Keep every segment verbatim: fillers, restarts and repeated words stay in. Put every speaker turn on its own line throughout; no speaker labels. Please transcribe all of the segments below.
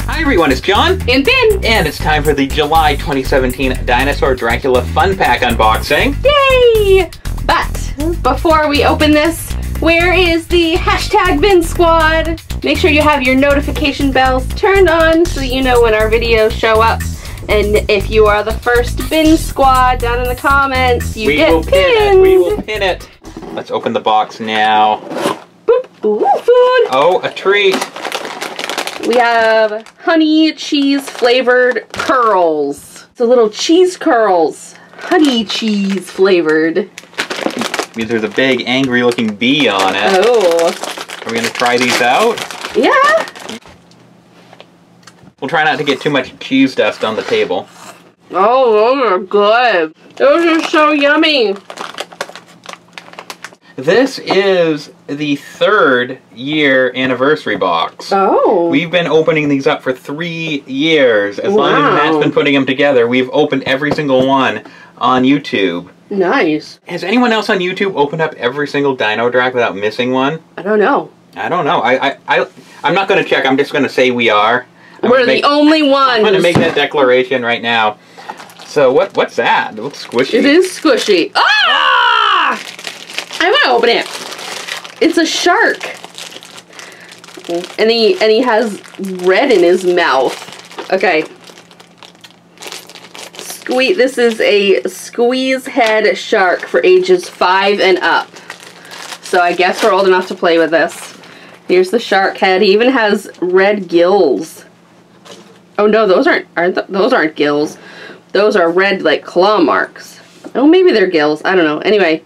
Hi everyone, it's John.
And Ben.
And it's time for the July twenty seventeen Dinosaur Dracula Fun Pack unboxing.
Yay! But before we open this, where is the hashtag Bin Squad? Make sure you have your notification bells turned on so that you know when our videos show up. And if you are the first Bin Squad down in the comments, you
we
get
will
pinned.
pin it. We will pin it. Let's open the box now.
Boop. Ooh, food.
Oh, a treat.
We have honey cheese flavored curls. It's a little cheese curls. Honey cheese flavored.
Means there's a big angry looking bee on it.
Oh.
Are we gonna try these out?
Yeah.
We'll try not to get too much cheese dust on the table.
Oh, those are good. Those are so yummy.
This is the third year anniversary box.
Oh.
We've been opening these up for three years. As
Wow.
long as Matt's been putting them together, we've opened every single one on YouTube.
Nice.
Has anyone else on YouTube opened up every single Dino Drac without missing one?
I don't know.
I don't know. I, I, I, I'm not going to check. I'm just going to say we are. I'm
We're the
make,
only ones.
I'm going to make that declaration right now. So what? What's that? It looks squishy.
It is squishy. Ah! I want to open it. It's a shark. And he, and he has red in his mouth. Okay. Squeeze. This is a squeeze head shark for ages five and up. So I guess we're old enough to play with this. Here's the shark head. He even has red gills. Oh no, those aren't aren't th those aren't gills. Those are red like claw marks. Oh, maybe they're gills. I don't know. Anyway.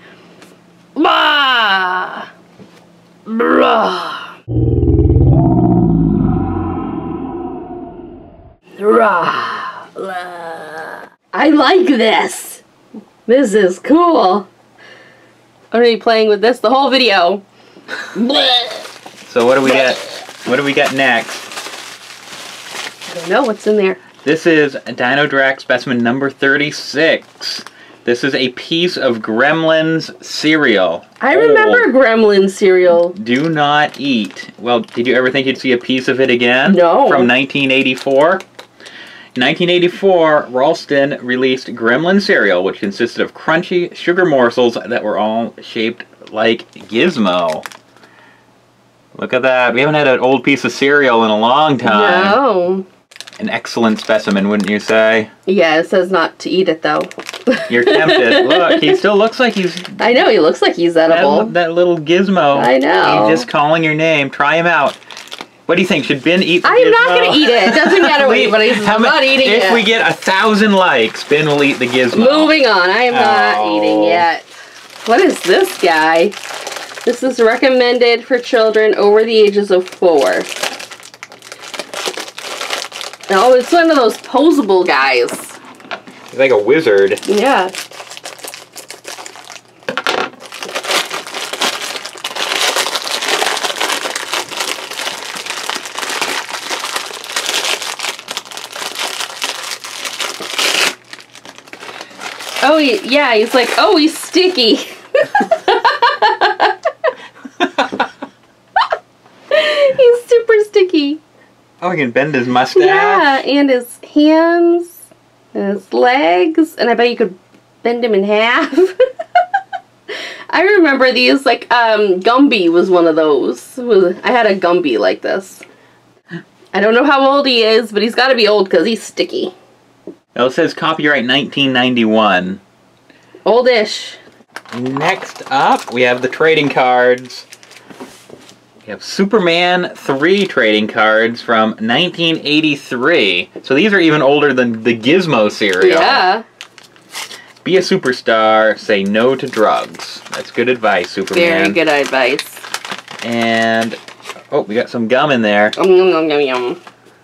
Bah! Brah! Rah! La. I like this. This is cool. I'm gonna be playing with this the whole video.
So what do we get? What do we get next?
I don't know what's in there.
This is Dino Drac specimen number thirty-six. This is a piece of Gremlins cereal.
I remember
oh,
Gremlin cereal.
Do not eat. Well, did you ever think you'd see a piece of it again?
No.
From nineteen eighty-four? In nineteen eighty-four, Ralston released Gremlin cereal, which consisted of crunchy sugar morsels that were all shaped like Gizmo. Look at that. We haven't had an old piece of cereal in a long time.
No.
An excellent specimen, wouldn't you say?
Yeah, it says not to eat it, though.
You're tempted. Look, he still looks like he's...
I know, he looks like he's edible.
That, that little Gizmo.
I know.
He's just calling your name. Try him out. What do you think? Should Ben eat the
I am
Gizmo?
not going to eat it. It doesn't matter what
Wait,
anybody says. I'm not eating
if
it.
If we get a thousand likes, Ben will eat the Gizmo.
Moving on. I am
oh.
not eating yet. What is this guy? This is recommended for children over the ages of four. Oh, it's one of those posable guys.
He's like a wizard.
Yeah. Oh, he, yeah, he's like, oh, he's sticky. He's super sticky.
Oh, he can bend his mustache?
Yeah, and his hands, and his legs, and I bet you could bend him in half. I remember these, like, um, Gumby was one of those. I had a Gumby like this. I don't know how old he is, but he's got to be old because he's sticky.
Well, it says copyright nineteen ninety-one.
Oldish.
Next up, we have the trading cards. We have Superman three trading cards from nineteen eighty-three. So these are even older than the Gizmo cereal.
Yeah.
Be a superstar, say no to drugs. That's good advice, Superman.
Very good advice.
And, oh, we got some gum in there.
Yum, yum, yum, yum.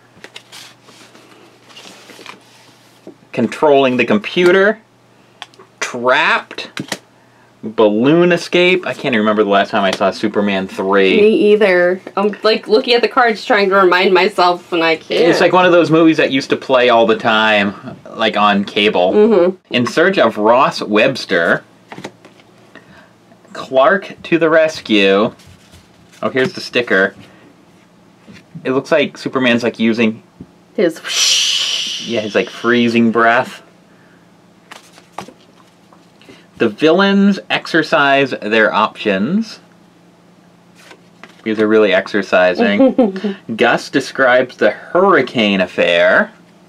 Controlling the computer. Trapped. Balloon escape. I can't even remember the last time I saw Superman three.
Me either. I'm like looking at the cards trying to remind myself and I can't.
It's like one of those movies that used to play all the time, like on cable.
Mm-hmm.
In Search of Ross Webster. Clark to the Rescue. Oh, here's the sticker. It looks like Superman's like using
his whoosh.
Yeah, his like freezing breath. The villains exercise their options. Because they're really exercising. Gus describes the hurricane affair.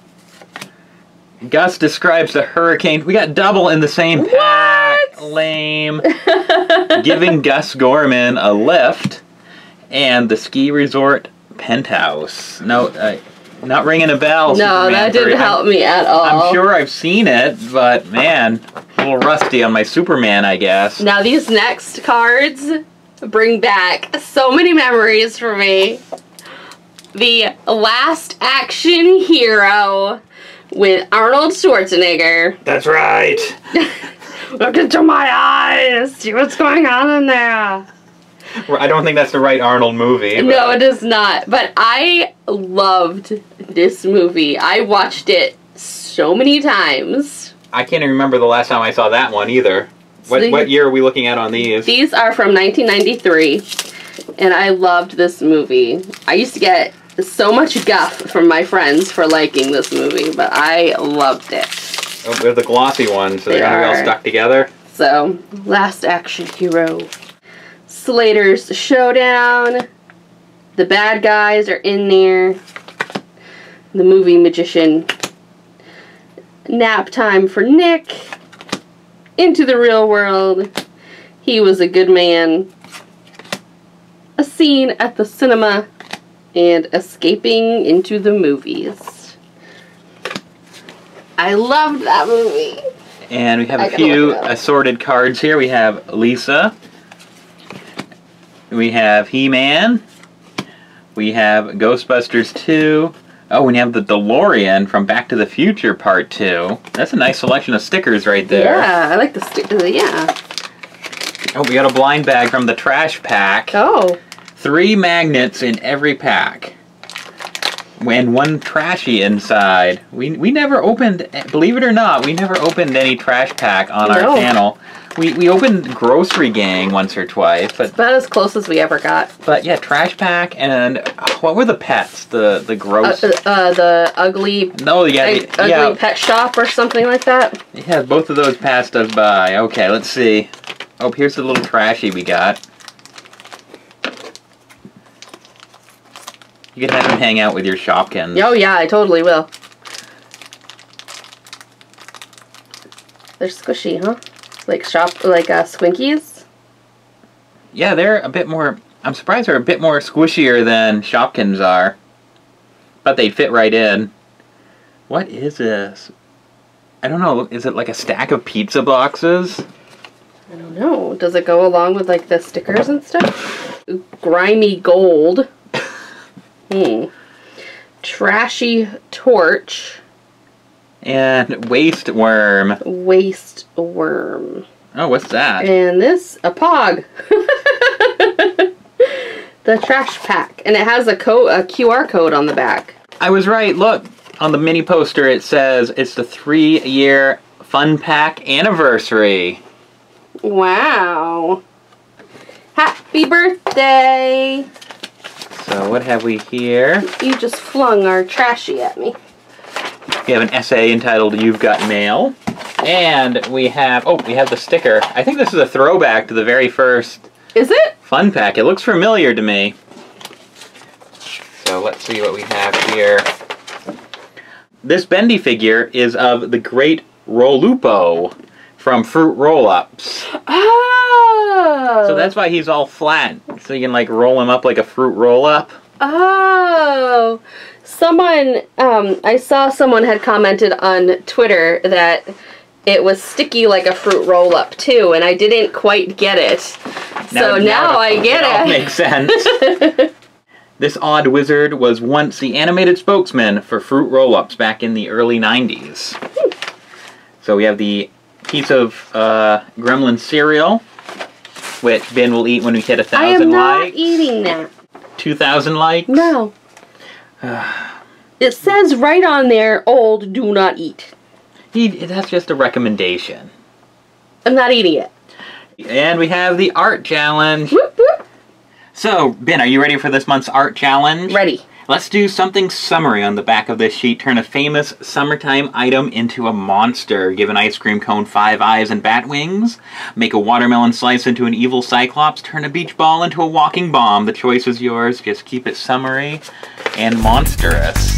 Gus describes the hurricane. We got double in the same pack.
What?
Lame. Giving Gus Gorman a lift. And the ski resort penthouse. No, uh, not ringing a bell.
No,
Superman
that didn't
for,
help
I'm,
me at all.
I'm sure I've seen it, but man, a little rusty on my Superman, I guess.
Now these next cards bring back so many memories for me. The Last Action Hero with Arnold Schwarzenegger.
That's right.
Look into my eyes. See what's going on in there.
I don't think that's the right Arnold movie. But...
No, it is not. But I loved this movie. I watched it so many times.
I can't even remember the last time I saw that one either. What,
So
what year are we looking at on these?
These are from nineteen ninety-three, and I loved this movie. I used to get so much guff from my friends for liking this movie, but I loved it.
Oh, they're the glossy ones, so
They
they're going to be all
are.
stuck together.
So, Last Action Hero. Slater's Showdown. The bad guys are in there. The movie magician. Nap time for Nick. Into the real world. He was a good man. A scene at the cinema. And escaping into the movies. I loved that movie.
And we have
I
a
gotta
few
look it up.
assorted cards here. We have Lisa. We have He-Man. We have Ghostbusters two. Oh, and we have the DeLorean from Back to the Future Part two. That's a nice selection of stickers right there.
Yeah, I like the sticker. Yeah.
Oh, we got a blind bag from the trash pack.
Oh.
Three magnets in every pack. And one trashy inside. We we never opened, believe it or not, we never opened any trash pack on our
No.
channel. We we opened Grocery Gang once or twice, but
About as close as we ever got.
but yeah, trash pack and uh, what were the pets? The the
Uh,
gross.
uh, uh, the ugly,
no, yeah,
ug-
the,
ugly
yeah,
pet shop or something like that.
yeah. Both of those passed us by. Okay, let's see. Oh, here's the little trashy we got. You can have him hang out with your Shopkins.
Oh yeah, I totally will. They're squishy, huh? Like shop, like uh, Squinkies.
Yeah, they're a bit more. I'm surprised they're a bit more squishier than Shopkins are. But they fit right in. What is this? I don't know. Is it like a stack of pizza boxes?
I don't know. Does it go along with like the stickers and stuff? Grimy gold. Hmm. Trashy torch.
And waste worm.
Waste worm.
Oh, what's that?
And this, a pog. The trash pack. And it has a, co a Q R code on the back.
I was right. Look, on the mini poster it says it's the three-year Fun Pack anniversary.
Wow. Happy birthday.
So what have we here?
You just flung our trashy at me.
We have an essay entitled You've Got Mail. And we have, oh, we have the sticker. I think this is a throwback to the very first
Is it?
Fun Pack. It looks familiar to me. So let's see what we have here. This bendy figure is of the Great Rolupo from Fruit Roll-Ups.
Oh.
So that's why he's all flat. So you can like roll him up like a fruit roll-up.
Oh. Someone, um, I saw someone had commented on Twitter that it was sticky like a fruit roll-up too, and I didn't quite get it. So now, now I get
it. It all makes sense. This odd wizard was once the animated spokesman for Fruit Roll-Ups back in the early nineties. Hmm. So we have the piece of uh, gremlin cereal, which Ben will eat when we hit a thousand likes.
I am not likes. eating that.
Two thousand likes?
No. It says right on there, old, do not eat.
He, that's just a recommendation.
I'm not eating it.
And we have the art challenge.
Whoop, whoop.
So, Ben, are you ready for this month's art challenge?
Ready.
Let's do something summary on the back of this sheet. Turn a famous summertime item into a monster. Give an ice cream cone five eyes and bat wings. Make a watermelon slice into an evil cyclops. Turn a beach ball into a walking bomb. The choice is yours. Just keep it summary and monstrous.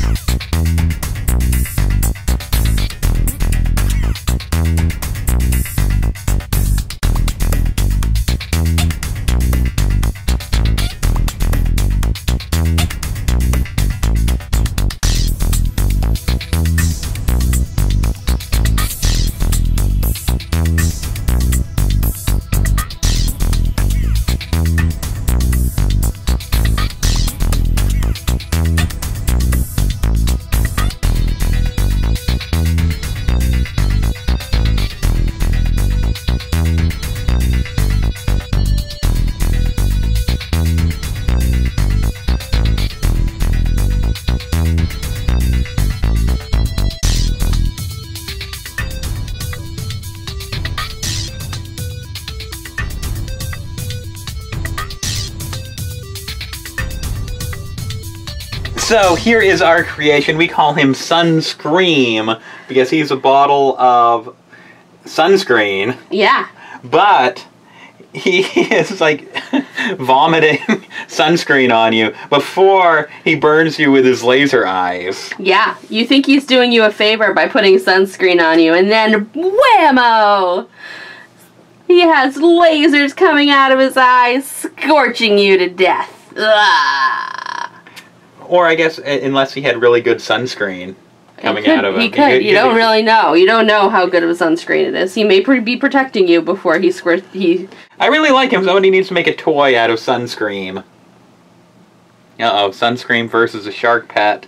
So here is our creation. We call him Sunscream because he's a bottle of sunscreen.
Yeah.
But he is like vomiting sunscreen on you before he burns you with his laser eyes.
Yeah. You think he's doing you a favor by putting sunscreen on you, and then whammo! He has lasers coming out of his eyes, scorching you to death. Ugh.
Or I guess unless he had really good sunscreen coming
could,
out of him.
He could. You don't really know. You don't know how good of a sunscreen it is. He may be protecting you before he squirts. He.
I really like him. Somebody needs to make a toy out of Sunscream. Uh-oh, Sunscream versus a shark pet.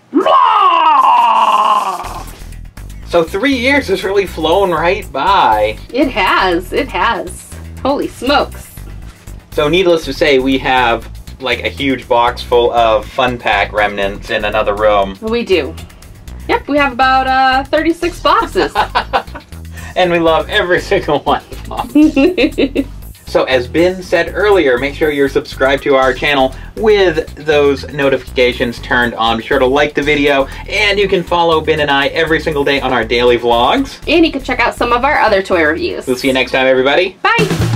So three years has really flown right by.
It has. It has. Holy smokes.
So needless to say, we have like a huge box full of Fun Pack remnants in another room.
We do. Yep, we have about uh, thirty-six boxes.
And we love every single one of them. So as Ben said earlier, make sure you're subscribed to our channel with those notifications turned on. Be sure to like the video, and you can follow Ben and I every single day on our daily vlogs.
And you can check out some of our other toy reviews.
We'll see you next time, everybody.
Bye!